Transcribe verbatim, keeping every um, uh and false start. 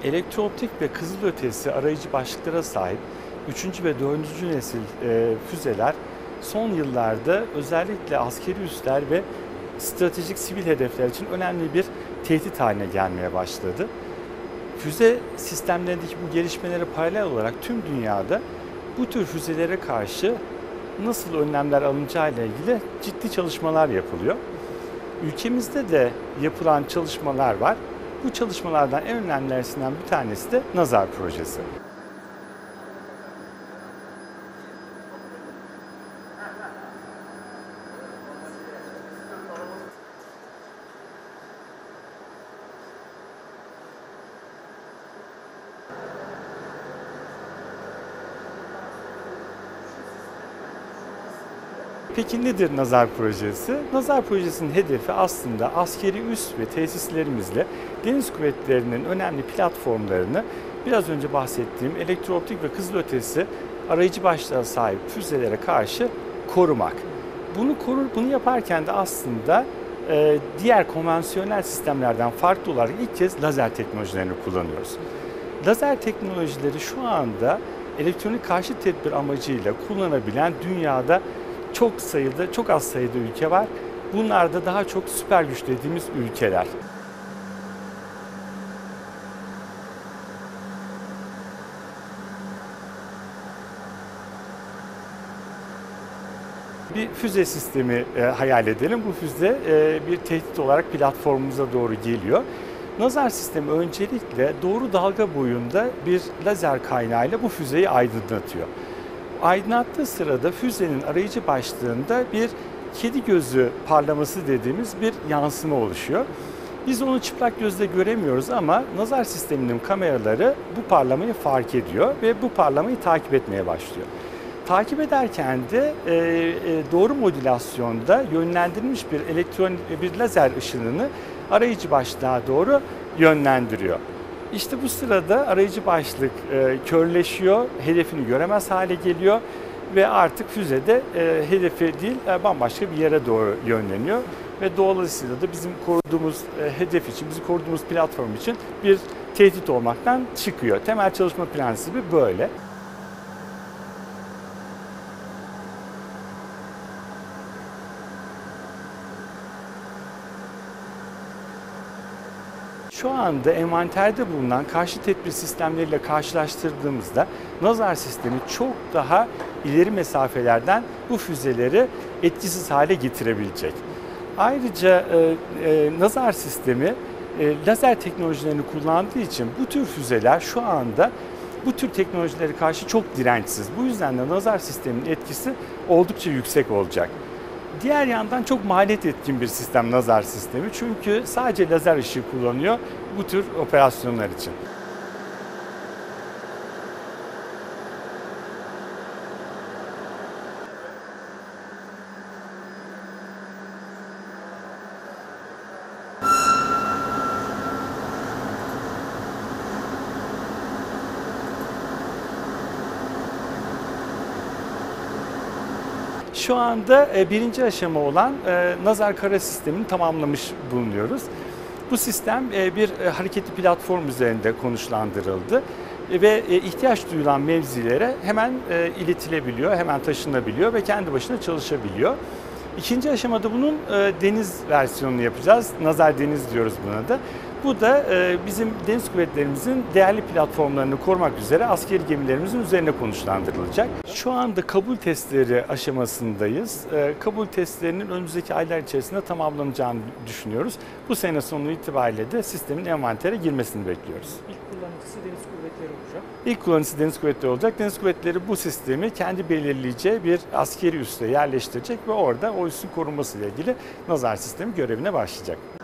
Elektrooptik ve kızılötesi arayıcı başlıklara sahip üçüncü ve dördüncü nesil e, füzeler son yıllarda özellikle askeri üsler ve stratejik sivil hedefler için önemli bir tehdit haline gelmeye başladı. Füze sistemlerindeki bu gelişmelere paralel olarak tüm dünyada bu tür füzelere karşı nasıl önlemler alınacağı ile ilgili ciddi çalışmalar yapılıyor. Ülkemizde de yapılan çalışmalar var. Bu çalışmalardan en önemlilerinden bir tanesi de Nazar projesi. Peki nedir Nazar projesi? Nazar projesinin hedefi aslında askeri üs ve tesislerimizle deniz kuvvetlerinin önemli platformlarını biraz önce bahsettiğim elektrooptik ve kızılötesi arayıcı başlığa sahip füzelere karşı korumak. Bunu korur, bunu yaparken de aslında e, diğer konvansiyonel sistemlerden farklı olarak ilk kez lazer teknolojilerini kullanıyoruz. Lazer teknolojileri şu anda elektronik karşı tedbir amacıyla kullanabilen dünyada çok sayıda, çok az sayıda ülke var. Bunlar da daha çok süper güç dediğimiz ülkeler. Bir füze sistemi e, hayal edelim. Bu füze e, bir tehdit olarak platformumuza doğru geliyor. Nazar sistemi öncelikle doğru dalga boyunda bir lazer kaynağıyla bu füzeyi aydınlatıyor. Aydınlattığı sırada füzenin arayıcı başlığında bir kedi gözü parlaması dediğimiz bir yansıma oluşuyor. Biz onu çıplak gözle göremiyoruz ama nazar sisteminin kameraları bu parlamayı fark ediyor ve bu parlamayı takip etmeye başlıyor. Takip ederken de e, e, doğru modülasyonda yönlendirilmiş bir elektron bir lazer ışınını arayıcı başlığa doğru yönlendiriyor. İşte bu sırada arayıcı başlık e, körleşiyor, hedefini göremez hale geliyor ve artık füze de e, hedefi değil e, bambaşka bir yere doğru yönleniyor. Ve dolayısıyla da bizim koruduğumuz e, hedef için, bizim koruduğumuz platform için bir tehdit olmaktan çıkıyor. Temel çalışma prensibi böyle. Şu anda envanterde bulunan karşı tedbir sistemleriyle karşılaştırdığımızda nazar sistemi çok daha ileri mesafelerden bu füzeleri etkisiz hale getirebilecek. Ayrıca e, e, nazar sistemi e, lazer teknolojilerini kullandığı için bu tür füzeler şu anda bu tür teknolojilere karşı çok dirençsiz. Bu yüzden de nazar sisteminin etkisi oldukça yüksek olacak. Diğer yandan çok maliyet etkin bir sistem nazar sistemi çünkü sadece lazer ışığı kullanıyor bu tür operasyonlar için. Şu anda birinci aşama olan nazar kara sistemini tamamlamış bulunuyoruz. Bu sistem bir hareketli platform üzerinde konuşlandırıldı ve ihtiyaç duyulan mevzilere hemen iletilebiliyor, hemen taşınabiliyor ve kendi başına çalışabiliyor. İkinci aşamada bunun deniz versiyonunu yapacağız. Nazar deniz diyoruz buna da. Bu da bizim deniz kuvvetlerimizin değerli platformlarını korumak üzere askeri gemilerimizin üzerine konuşlandırılacak. Şu anda kabul testleri aşamasındayız. Kabul testlerinin önümüzdeki aylar içerisinde tamamlanacağını düşünüyoruz. Bu sene sonu itibariyle de sistemin envantere girmesini bekliyoruz. İlk kullanıcısı deniz kuvvetleri olacak. İlk kullanıcısı deniz kuvvetleri olacak. Deniz kuvvetleri bu sistemi kendi belirleyeceği bir askeri üsse yerleştirecek ve orada o üssün korunması ile ilgili nazar sistemi görevine başlayacak.